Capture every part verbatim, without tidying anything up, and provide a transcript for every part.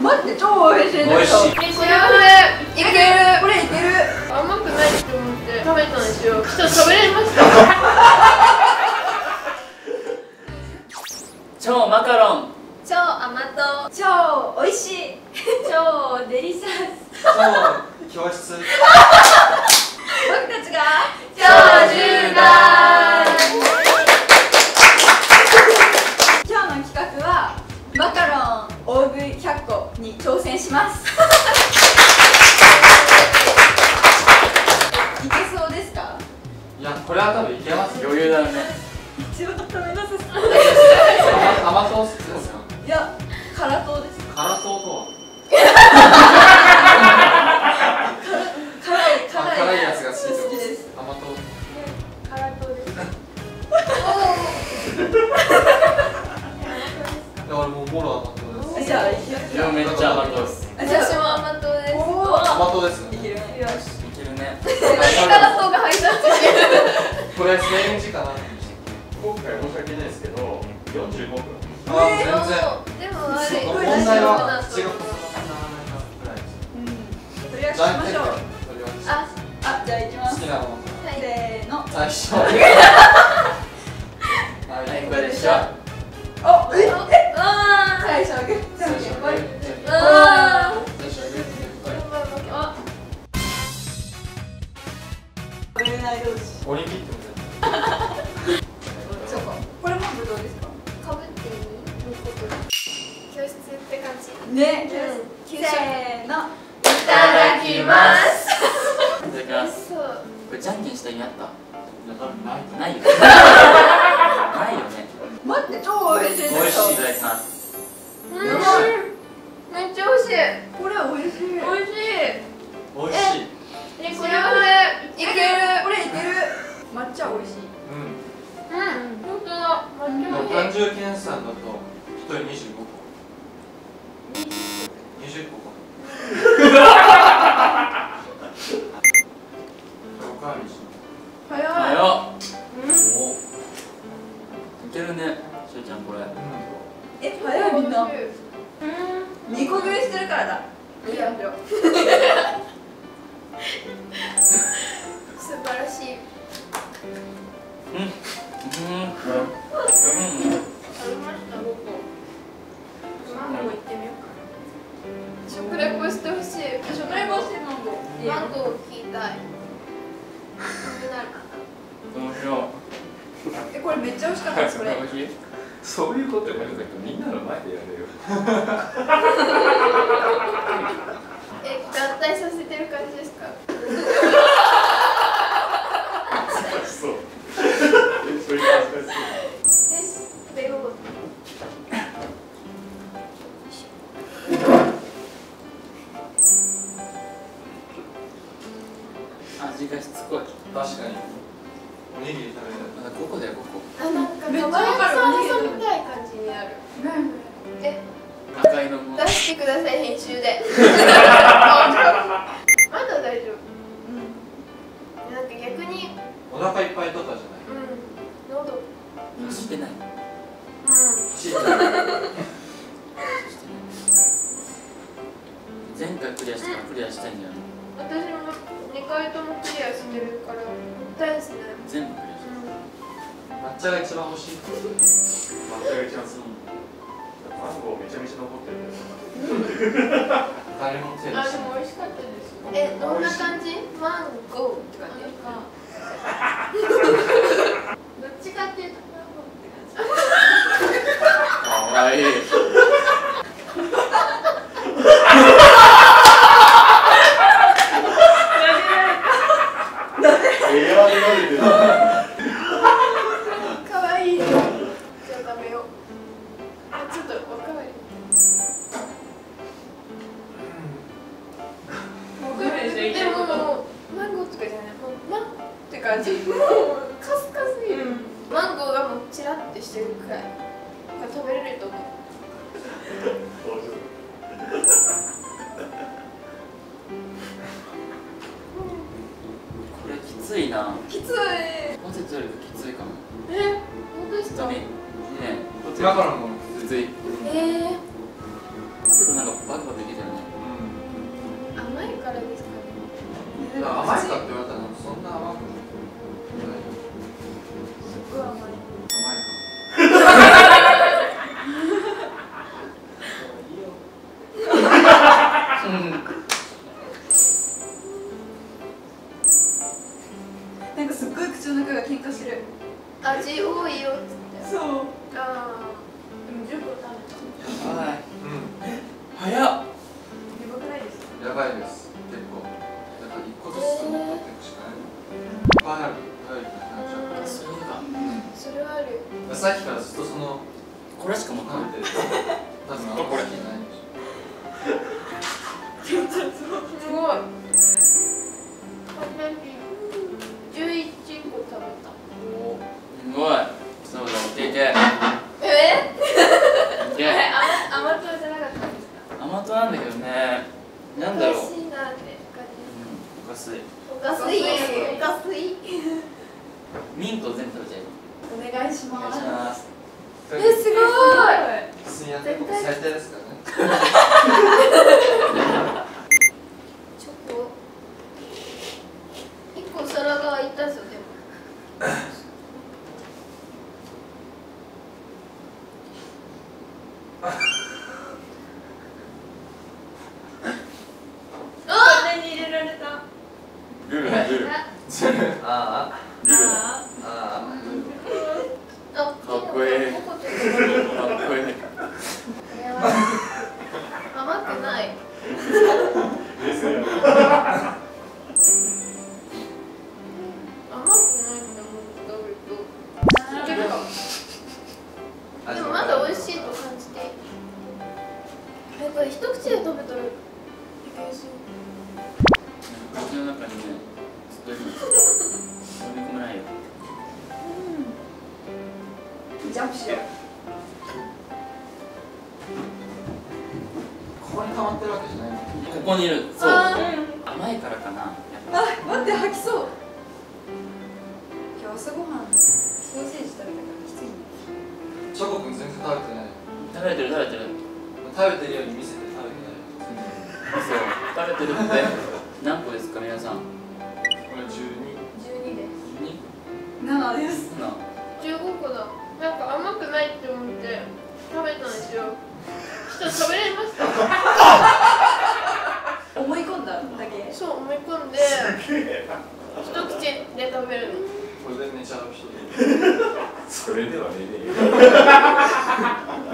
待って超美味しいんですよ。 美味しい。 これこれいける。これいける。 甘くないって思って食べたんですよ。ちょっと食べれました。 超マカロン、 超甘党、 超美味しい。 超デリシャス、 超教室。 僕たちが超重大。 今日の企画はマカロン大食いひゃっこに挑戦します。いけそうですか？ いや、これは多分いけます。 余裕だね。 一番食べなさそう。 甘党好きですか？ いや、辛党です。 辛党とは？ 辛い辛い辛いやつが好き好きです。 甘党。 辛党です。 いや、俺もうボロ甘党です。 じゃあいきます。 いやめっちゃ甘党です。 あ、じゃ私も甘党です。 おお。 甘党ですね。 いけるね。 よし。 いけるね。 辛党が入ったって。 これ制限時間なんでしたっ今回申し訳ないですけど、よんじゅうごふん。 け？ああ、全然。 でもあれ、 問題は口が重ならないかぐらいです。 うん。とりあえずしましょう。 とりあえずあ、 あ、じゃあいきます。 好きなもの。 はい。 せーの。 最初。 はい、これでしょ。 お、え、え、 あ最初はグッ、じゃんけんぽい。 あ。あ最初はグーって言っあ。 食べれない同士。 オリンピックみたいな。 チョコ。これもぶどうですか？ かぶっていい？教室って感じ。 ね、 うんせーの。 いただきます。 いただきます。 そう。 これじゃんけんした意味あった？ いや、多分ない。 ないよね。ないよね。 待って、超美味しいん美味しい、 ですよ。 いただきます。 うん。めっちゃ美味しい。 これ美味しい。 美味しい。 美味しい。 え、これはね、 いける。これいける。抹茶美味しい。 うん。 うん。本当だ。抹茶でも単美味しい。 純計算だとひとりにじゅうごこ。にじゅっこか。おかわりし早い。 早っ。おお。いけるね、しゅうちゃんこれ。 え、早いみんな。 うん。 二個食いしてるからだ。いや、よ。 素晴らしい。 うん。うん。うん。 食べました僕。マンゴー行ってみようか。食レポしてほしい。 食レポしてマンゴー。 マンゴー聞きたい。気になる。 面白い。 え、これめっちゃ美味しかったです。これ。 美味しい。 そういうこと言われたけど、みんなの前でやれよ。 え、合体させてる感じですか？ そう。そういう感じです。 です。ベゴゴ。 味がしつこい。 確かに。おにぎり食べたい。 まだここだよ、ここ。 あ、なんかめっちゃかば焼きわかるさん挟みたい感じになる。え、 赤いのも。 出してください編集で。まだ大丈夫。なんか逆に、 お腹いっぱいとかじゃない。 うん、喉。 走ってない。 うちっちゃい。 前回クリアしたからクリアしたいんだよね。 ん。私もにかいともクリアしてるから、大好きなの。 全部クリアした。 抹茶が一番欲しい。 抹茶が一番好き。マンゴーめちゃめちゃ残ってるけど。 誰も手出あ、 しでも美味しかったです。え、どんな感じ？マンゴーって感じ？どっちかっていうとマンゴーって感じ。 かわいい。 エアーで食べてる。 かわいい。じゃあ食べよう。あ、ちょっとおかわり。でももうマンゴーとかじゃない。もうマンって感じ。もうカスカスいる。マンゴーがもうチラってしてるくらい。が食べれると思う。 これきついな。 きつい。 ポテトよりきついかも。 え、本当ですか？ 本当に。いいね。 マカロンもきつい。 えー。 ちょっとなんかバクバクいけたよね。 甘いからですかね。 うん。だから甘いかって言われたらそんな甘くない。 すっごい甘い。 甘いか。 なんかすっごい口の中が喧嘩してる。 味多いよっつって。 そう。 ああ。でもじゅっこ食べはい。 う早っ。 やばくないですか？ ん。やばいです。結構。だから一個ずつ取っていくしかない。いっぱいある。食べる気なくなっちゃう。 そういうことか。 た。それはある。 さっきからずっとそのこれしか持ってない。 食べてる。多分あんま好きじゃないでしょ。 すごい。じゅういっこ食べた。 おお。すごい。そうだ、いけいけ。 え？ いけ。 甘甘党じゃなかったんですか？ 甘党なんだけどね。なんだろう。 おかしいなって感じ。 おかしい。 おかしい。おかしい。 ミント全部食べちゃお願いしえ。お願います。 します。 え、すごい。 普通にやってること最低ですからね。 チョコ。一個皿が空いたぞでも。 こんなに入れられた。 ルールルール。 ああ。 ルールだ。 あああ。 あ、 かっこいい。 チョコとかかっこいい。 これは甘くない。甘くないんだもん食べると。いけるかも。でもまだ美味しいと感じて。やっぱり一口で食べたらいけそう。 口の中にね、ずっと今飲み込めないよ。 ジャンプしよう。 ここに溜まってるわけじゃないの。 ここにいる。そう。 あ甘いからかな。やっーぱ。 あ、待って吐きそう。今日朝ごはんソーセージ食べたからきついね。 チョコ君全然食べてない。 食べてる食べてる。 食べてるように見せて食べてない。 そう。食べてるって何個ですか皆さん。 これじゅうに。 じゅうにです。 じゅうに？ ななです。 な。 じゅうごこだ。なんか甘くないって思って食べたんですよ。人食べれました。 思い込んだだけ。 そう思い込んで一口で食べるの。 これで寝ちゃう人で。 それでは寝ねえよ。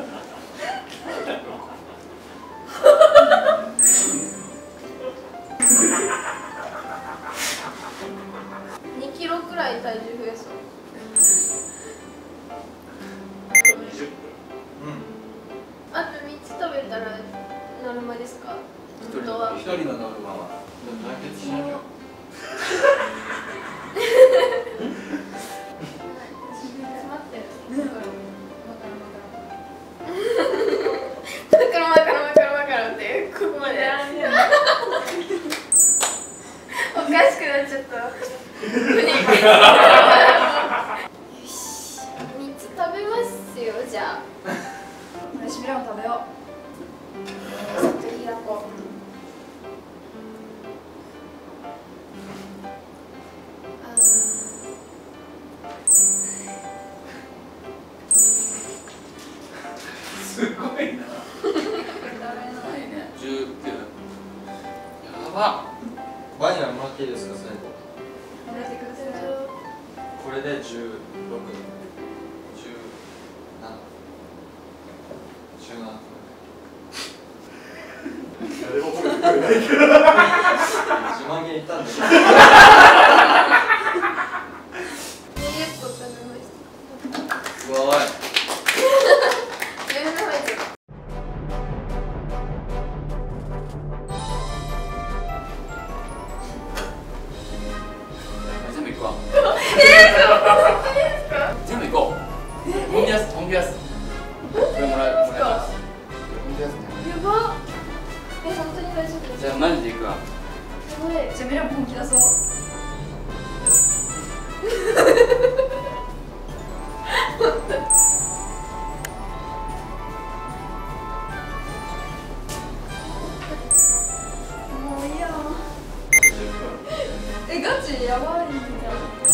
にキロくらい体重増えそう。 にじゅっうん。 あとみっつ食べたらノルマですか？本当は。 一人のノルマは。でも対決しなきゃ。 詰まってる。マカロンマカロンマカロンマカロンってここまで。おかしくなっちゃった。よし、みっつ食べますよじゃあ。 私ミラン食べよちょっと開こう。あすごいな。 はいね。じゅうきゅう。やば。 バニラもらっていいですか最後。 う。やってください。 これでじゅうろく。じゅうなな。じゅうなな。 誰も褒めてくれないけど。 自慢げに言ったんだけど。 にじゅっこ食べました。 すごい。 自分の入ってる。 全部いくわ。 えー、本当ですか？ 全部いこう。本気出す本気出す。これもらうもらいます。本気出すね。 やば。え、本当に大丈夫ですか？ じゃあマジでいくわ。 やばい。 じゃあミランも本気出そう。 いジやばいんじゃん。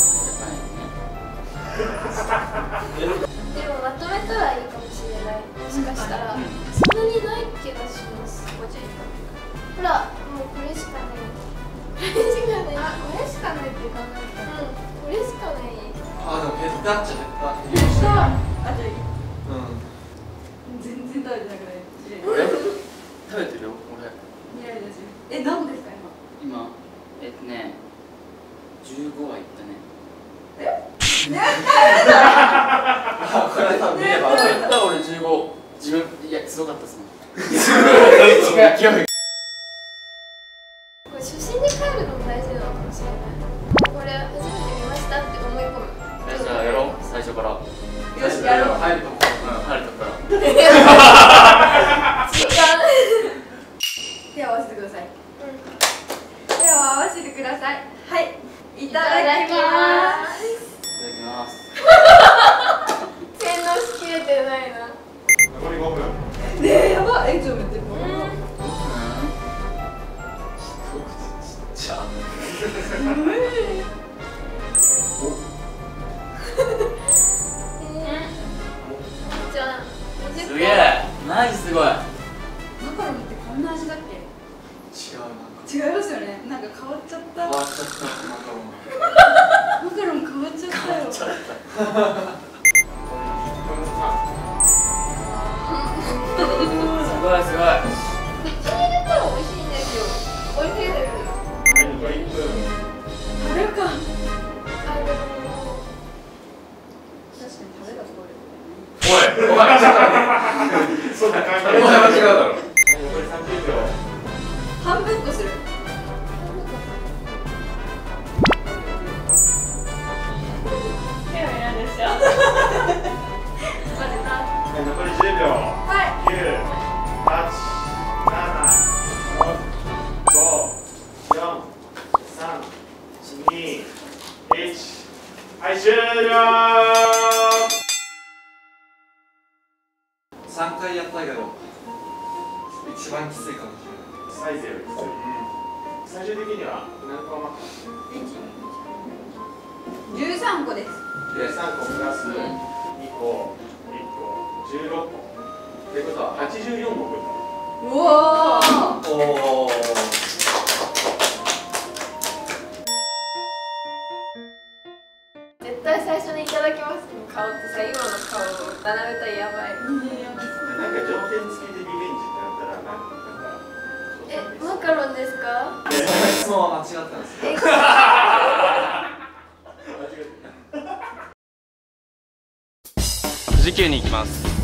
でもまとめたらいいかもしれない。もしかしたら、 うんそんなにない気がします。 こっちにほら、もうこれしかない。これしかない。 あ、これしかないって考えた。 うん、これしかない。 あでも減ったっちゃ減ったあ、じゃあいい。 うん全然食べてなくない。 俺食べてるよ俺。 いやいや、え、何個ですか今。 今えっとねじゅうごはいったね。 あこれ多分見ればいった俺じゅうご。自分いやすごかったっすもん。違う勢い。 これ初心に帰るのも大事なのかもしれない。これ初めて見ましたって思い込む。 えじゃあやろう最初から。 よし、やろう。 入るとこうん入るとこから。 違う。 手を合わせてください。 うん手を合わせてください。はい。いただきます。 いただきます。 洗脳しきれてないな。 残りごふん。 ねえ、やばい。え、ちょっと待って。 じゃあじゃあにじゅっぷん。 すげえナイスすごい。 マカロンってこんな味だっけ。 違うなんか違いますよね。なんか変わっちゃった。 変わっちゃったマカロンマカロン変わっちゃったよ。 ちょっとすごいすごい。 口に入れたら美味しいんですよ。美味しいです。 はい、残りいっぷん。 食べるか。 あ、でも確かに食べたところおいおいちょっと待って。 そんな感じ。 お前は違うだろ。 はい、残りさんじゅうびょう。 半分こする。 ヘラヘラでしょ。 バレた。 はい、残りじゅうびょう。 はい。 きゅう、はち、なな、ご、よん、さん、に、いち。はい、終了。 さんかいやったけど一番きついかもしれない。 サイズよりきつい。最終的には何個余った？ 十三個です。 でさんこプラスにこ、いっこ、じゅうろっこ。ってことははちじゅうよんこ食った。 うおー。 おお絶対最初にいただきますの顔とさ、今の顔を並べたらやばい。 なんか条件付きでリベンジってなったらなんかえ、マカロンですか？ 質問は間違ったんですよ。 富士急に行きます。